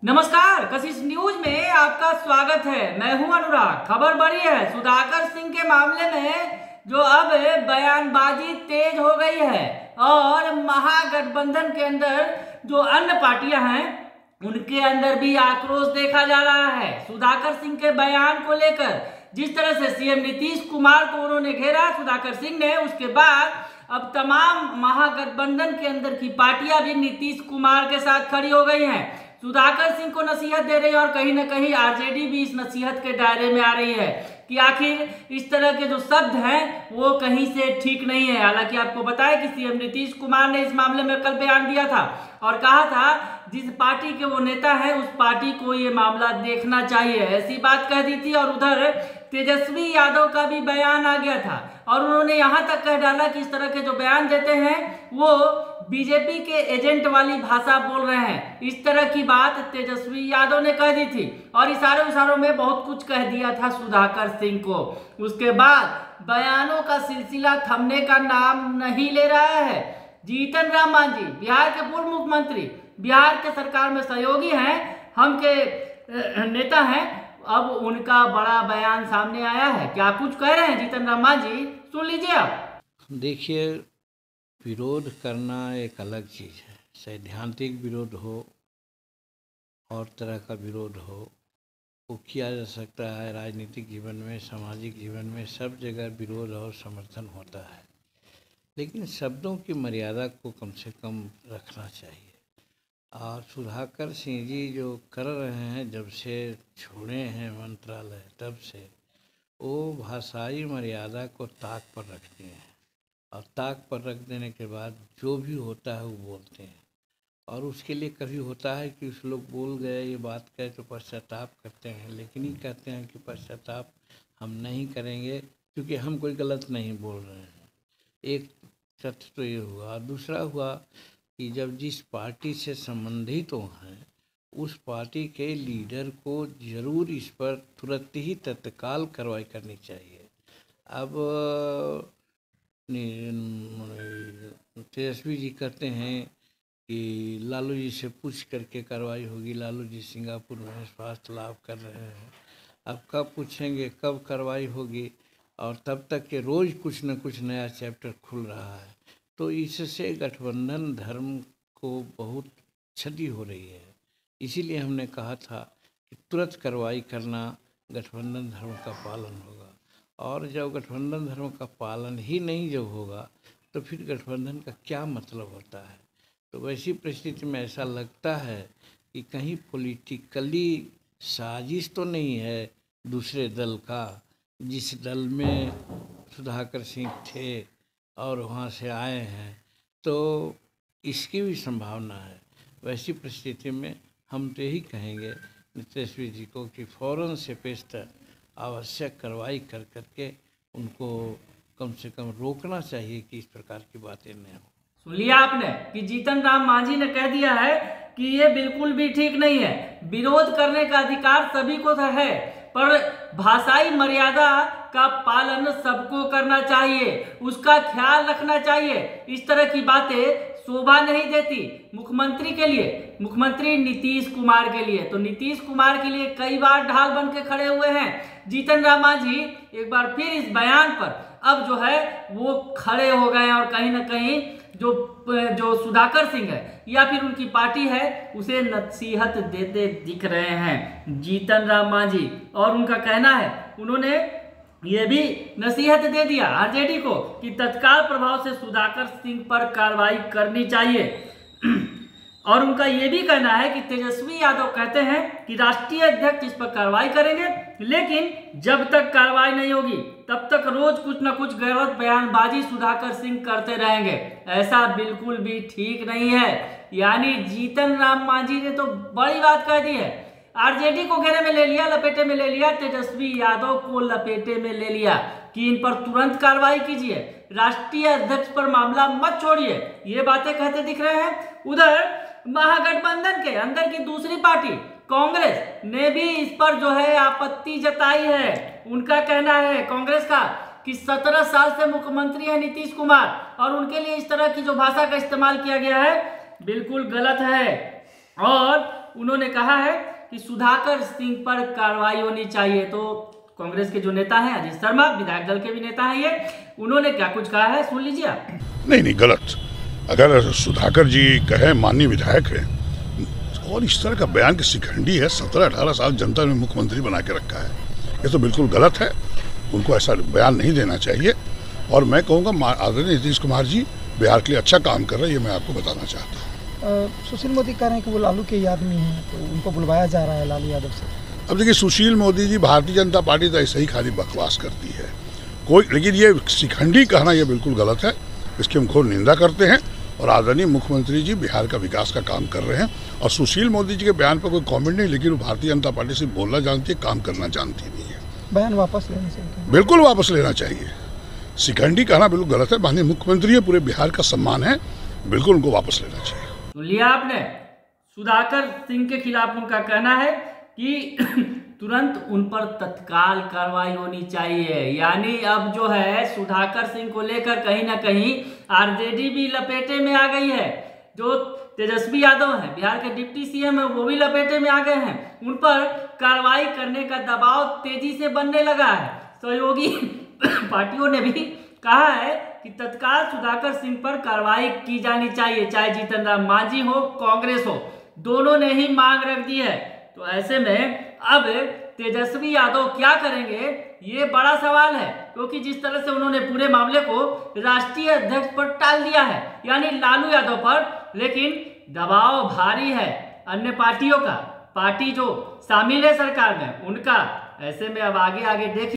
नमस्कार, कशिश न्यूज में आपका स्वागत है। मैं हूं अनुराग। खबर बड़ी है, सुधाकर सिंह के मामले में जो अब बयानबाजी तेज हो गई है और महागठबंधन के अंदर जो अन्य पार्टियां हैं उनके अंदर भी आक्रोश देखा जा रहा है। सुधाकर सिंह के बयान को लेकर जिस तरह से सीएम नीतीश कुमार को उन्होंने घेरा सुधाकर सिंह ने, उसके बाद अब तमाम महागठबंधन के अंदर की पार्टियां भी नीतीश कुमार के साथ खड़ी हो गई हैं। सुधाकर सिंह को नसीहत दे रही है और कहीं ना कहीं आरजेडी भी इस नसीहत के दायरे में आ रही है कि आखिर इस तरह के जो शब्द हैं वो कहीं से ठीक नहीं है। हालांकि आपको बताया कि सीएम नीतीश कुमार ने इस मामले में कल बयान दिया था और कहा था जिस पार्टी के वो नेता है उस पार्टी को ये मामला देखना चाहिए, ऐसी बात कह दी थी। और उधर तेजस्वी यादव का भी बयान आ गया था और उन्होंने यहां तक कह डाला कि इस तरह के जो बयान देते हैं वो बीजेपी के एजेंट वाली भाषा बोल रहे हैं। इस तरह की बात तेजस्वी यादव ने कह दी थी और इशारों में बहुत कुछ कह दिया था सुधाकर सिंह को। उसके बाद बयानों का सिलसिला थमने का नाम नहीं ले रहा है। जीतन राम मांझी बिहार के पूर्व मुख्यमंत्री, बिहार के सरकार में सहयोगी हैं, हम के नेता हैं, अब उनका बड़ा बयान सामने आया है। क्या कुछ कह रहे हैं जीतन राम मांझी, सुन लीजिए आप। देखिए, विरोध करना एक अलग चीज़ है। सैद्धांतिक विरोध हो और तरह का विरोध हो वो किया जा सकता है। राजनीतिक जीवन में, सामाजिक जीवन में सब जगह विरोध और समर्थन होता है, लेकिन शब्दों की मर्यादा को कम से कम रखना चाहिए। और सुधाकर सिंह जी जो कर रहे हैं, जब से छोड़े हैं मंत्रालय तब से वो भाषाई मर्यादा को ताक पर रखते हैं और ताक पर रख देने के बाद जो भी होता है वो बोलते हैं। और उसके लिए कभी होता है कि उस लोग बोल गए, ये बात कहे तो पश्चाताप करते हैं, लेकिन ये कहते हैं कि पश्चाताप हम नहीं करेंगे क्योंकि हम कोई गलत नहीं बोल रहे हैं। एक तथ्य तो ये हुआ। और दूसरा हुआ कि जब जिस पार्टी से संबंधित हो हैं उस पार्टी के लीडर को जरूर इस पर तुरंत ही तत्काल कार्रवाई करनी चाहिए। अब तेजस्वी जी कहते हैं कि लालू जी से पूछ करके कार्रवाई होगी। लालू जी सिंगापुर में स्वास्थ्य लाभ कर रहे हैं, अब कब पूछेंगे, कब कार्रवाई होगी? और तब तक के रोज़ कुछ न कुछ नया चैप्टर खुल रहा है। तो इससे गठबंधन धर्म को बहुत क्षति हो रही है। इसीलिए हमने कहा था कि तुरंत कार्रवाई करना गठबंधन धर्म का पालन होगा। और जब गठबंधन धर्म का पालन ही नहीं जब होगा तो फिर गठबंधन का क्या मतलब होता है? तो वैसी परिस्थिति में ऐसा लगता है कि कहीं पॉलिटिकली साजिश तो नहीं है दूसरे दल का, जिस दल में सुधाकर सिंह थे और वहाँ से आए हैं, तो इसकी भी संभावना है। वैसी परिस्थिति में हम तो यही कहेंगे तेजस्वी जी को कि फ़ौरन से पेशतर आवश्यक कार्रवाई कर करके उनको कम से कम रोकना चाहिए कि इस प्रकार की बातें न हो। सुन लिया आपने कि जीतन राम मांझी ने कह दिया है कि ये बिल्कुल भी ठीक नहीं है। विरोध करने का अधिकार सभी को है, पर भाषाई मर्यादा का पालन सबको करना चाहिए, उसका ख्याल रखना चाहिए। इस तरह की बातें शोभा नहीं देती मुख्यमंत्री के लिए, मुख्यमंत्री नीतीश कुमार के लिए। तो नीतीश कुमार के लिए कई बार ढाल बन के खड़े हुए हैं जीतन राम मांझी। एक बार फिर इस बयान पर अब जो है वो खड़े हो गए हैं और कहीं ना कहीं जो सुधाकर सिंह है या फिर उनकी पार्टी है उसे नसीहत देते दिख रहे हैं जीतन राम मांझी। और उनका कहना है, उन्होंने ये भी नसीहत दे दिया आरजेडी को कि तत्काल प्रभाव से सुधाकर सिंह पर कार्रवाई करनी चाहिए। और उनका ये भी कहना है कि तेजस्वी यादव कहते हैं कि राष्ट्रीय अध्यक्ष इस पर कार्रवाई करेंगे, लेकिन जब तक कार्रवाई नहीं होगी तब तक रोज कुछ न कुछ गलत बयानबाजी सुधाकर सिंह करते रहेंगे। ऐसा बिल्कुल भी ठीक नहीं है। यानी जीतन राम मांझी ने तो बड़ी बात कह दी है। आरजेडी को घेरे में ले लिया, लपेटे में ले लिया, तेजस्वी यादव को लपेटे में ले लिया कि इन पर तुरंत कार्रवाई कीजिए, राष्ट्रीय अध्यक्ष पर मामला मत छोड़िए। ये बातें कहते दिख रहे हैं। उधर महागठबंधन के अंदर की दूसरी पार्टी कांग्रेस ने भी इस पर जो है आपत्ति जताई है। उनका कहना है कांग्रेस का कि 17 साल से मुख्यमंत्री है नीतीश कुमार और उनके लिए इस तरह की जो भाषा का इस्तेमाल किया गया है बिल्कुल गलत है। और उन्होंने कहा है कि सुधाकर सिंह पर कार्रवाई होनी चाहिए। तो कांग्रेस के जो नेता हैं अजीत शर्मा, विधायक दल के भी नेता हैं ये, उन्होंने क्या कुछ कहा है सुन लीजिए आप। नहीं, गलत। अगर सुधाकर जी कहे माननीय विधायक है और इस तरह का बयान की शिखंडी है, 17-18 साल जनता ने मुख्यमंत्री बना के रखा है, ये तो बिल्कुल गलत है। उनको ऐसा बयान नहीं देना चाहिए। और मैं कहूँगा आदरणीय नीतीश कुमार जी बिहार के लिए अच्छा काम कर रहे हैं, ये मैं आपको बताना चाहता हूँ। सुशील मोदी कह रहे हैं कि वो लालू के याद में हैं, तो उनको बुलवाया जा रहा है लालू यादव से। अब देखिए, सुशील मोदी जी, भारतीय जनता पार्टी तो ऐसे ही खाली बकवास करती है कोई, लेकिन ये शिखंडी कहना ये बिल्कुल गलत है। इसकी हम घोर निंदा करते हैं। और आदरणीय मुख्यमंत्री जी बिहार का विकास का काम कर रहे हैं। और सुशील मोदी जी के बयान पर कोई कमेंट नहीं, लेकिन वो भारतीय जनता पार्टी से बोलना जानती है, काम करना जानती नहीं है। बयान वापस लेना चाहिए, बिल्कुल वापस लेना चाहिए। शिखंडी कहना बिल्कुल गलत है। माननीय मुख्यमंत्री है, पूरे बिहार का सम्मान है, बिल्कुल उनको वापस लेना चाहिए। तो लिया आपने, सुधाकर सिंह के खिलाफ उनका कहना है कि तुरंत उन पर तत्काल कार्रवाई होनी चाहिए। यानी अब जो है सुधाकर सिंह को लेकर कहीं ना कहीं आरजेडी भी लपेटे में आ गई है। जो तेजस्वी यादव हैं, बिहार के डिप्टी सीएम हैं, वो भी लपेटे में आ गए हैं। उन पर कार्रवाई करने का दबाव तेजी से बनने लगा है। सहयोगी पार्टियों ने भी कहा है कि तत्काल सुधाकर सिंह पर कार्रवाई की जानी चाहिए, चाहे जीतन राम मांझी हो, कांग्रेस हो, दोनों ने ही मांग रख दी है। तो ऐसे में अब तेजस्वी यादव क्या करेंगे, ये बड़ा सवाल है, क्योंकि जिस तरह से उन्होंने पूरे मामले को राष्ट्रीय अध्यक्ष पर टाल दिया है, यानी लालू यादव पर, लेकिन दबाव भारी है अन्य पार्टियों का, पार्टी जो शामिल है सरकार में उनका। ऐसे में अब आगे आगे देखिए।